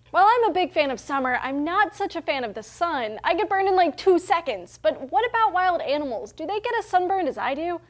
While I'm a big fan of summer, I'm not such a fan of the sun. I get burned in like 2 seconds. But what about wild animals? Do they get as sunburned as I do?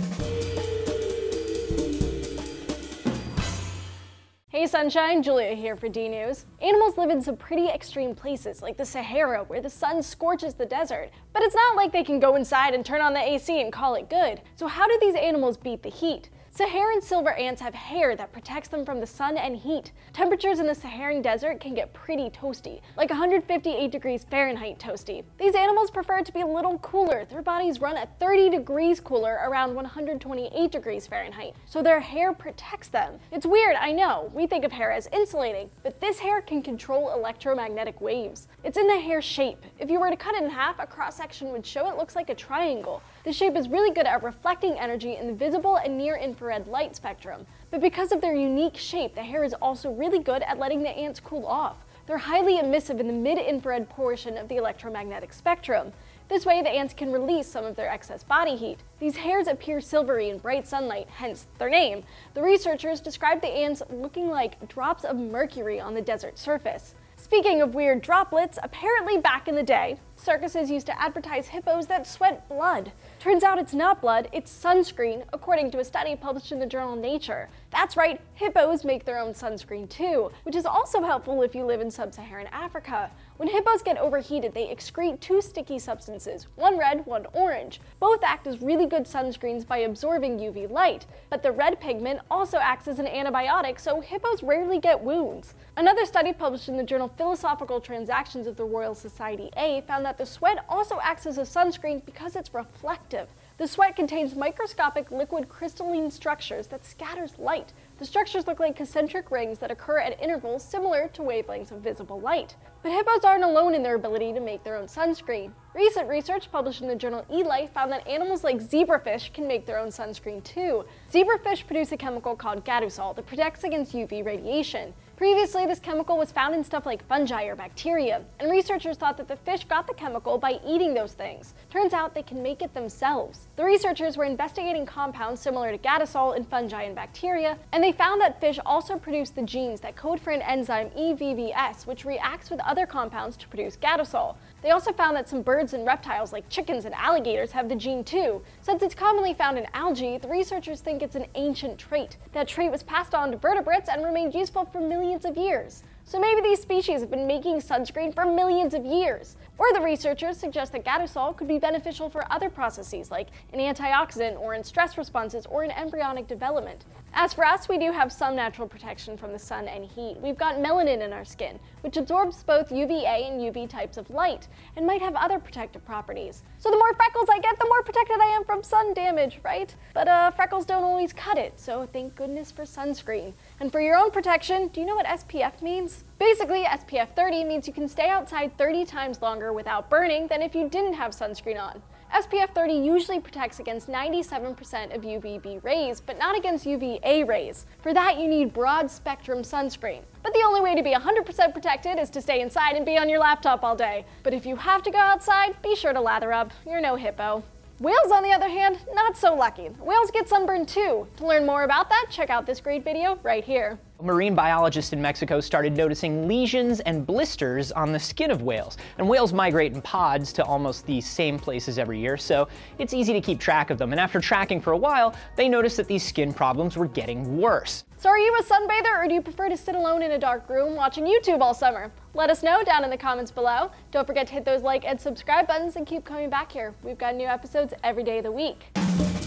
Hey sunshine, Julia here for DNews. Animals live in some pretty extreme places like the Sahara, where the sun scorches the desert. But it's not like they can go inside and turn on the AC and call it good. So how do these animals beat the heat? Saharan silver ants have hair that protects them from the sun and heat. Temperatures in the Saharan desert can get pretty toasty, like 158 degrees Fahrenheit toasty. These animals prefer it to be a little cooler. Their bodies run at 30 degrees cooler, around 128 degrees Fahrenheit, so their hair protects them. It's weird, I know. We think of hair as insulating, but this hair can control electromagnetic waves. It's in the hair shape. If you were to cut it in half, a cross-section would show it looks like a triangle. This shape is really good at reflecting energy in the visible and near-infrared light spectrum. But because of their unique shape, the hair is also really good at letting the ants cool off. They're highly emissive in the mid-infrared portion of the electromagnetic spectrum. This way, the ants can release some of their excess body heat. These hairs appear silvery in bright sunlight, hence their name. The researchers described the ants looking like drops of mercury on the desert surface. Speaking of weird droplets, apparently back in the day, circuses used to advertise hippos that sweat blood. Turns out it's not blood, it's sunscreen, according to a study published in the journal Nature. That's right, hippos make their own sunscreen too, which is also helpful if you live in sub-Saharan Africa. When hippos get overheated, they excrete 2 sticky substances, one red, one orange. Both act as really good sunscreens by absorbing UV light, but the red pigment also acts as an antibiotic, so hippos rarely get wounds. Another study published in the journal Philosophical Transactions of the Royal Society A found that the sweat also acts as a sunscreen because it's reflective. The sweat contains microscopic liquid crystalline structures that scatters light. The structures look like concentric rings that occur at intervals similar to wavelengths of visible light. But hippos aren't alone in their ability to make their own sunscreen. Recent research published in the journal eLife found that animals like zebrafish can make their own sunscreen too. Zebrafish produce a chemical called gadusol that protects against UV radiation. Previously, this chemical was found in stuff like fungi or bacteria, and researchers thought that the fish got the chemical by eating those things. Turns out they can make it themselves. The researchers were investigating compounds similar to gadusol in fungi and bacteria, and they found that fish also produce the genes that code for an enzyme EVVS, which reacts with other compounds to produce gadusol. They also found that some birds and reptiles like chickens and alligators have the gene too. Since it's commonly found in algae, the researchers think it's an ancient trait. That trait was passed on to vertebrates and remained useful for millions of years. So maybe these species have been making sunscreen for millions of years. Or the researchers suggest that gadusol could be beneficial for other processes like an antioxidant or in stress responses or in embryonic development. As for us, we do have some natural protection from the sun and heat. We've got melanin in our skin, which absorbs both UVA and UV types of light, and might have other protective properties. So the more freckles I get, the more protected I am from sun damage, right? But freckles don't always cut it, so thank goodness for sunscreen. And for your own protection, do you know what SPF means? Basically, SPF 30 means you can stay outside 30 times longer without burning than if you didn't have sunscreen on. SPF 30 usually protects against 97% of UVB rays, but not against UVA rays. For that, you need broad spectrum sunscreen. But the only way to be 100% protected is to stay inside and be on your laptop all day. But if you have to go outside, be sure to lather up. You're no hippo. Whales, on the other hand, not so lucky. Whales get sunburned too. To learn more about that, check out this great video right here. Marine biologists in Mexico started noticing lesions and blisters on the skin of whales. And whales migrate in pods to almost the same places every year, so it's easy to keep track of them. And after tracking for a while, they noticed that these skin problems were getting worse. So are you a sunbather, or do you prefer to sit alone in a dark room watching YouTube all summer? Let us know down in the comments below. Don't forget to hit those like and subscribe buttons and keep coming back here. We've got new episodes every day of the week.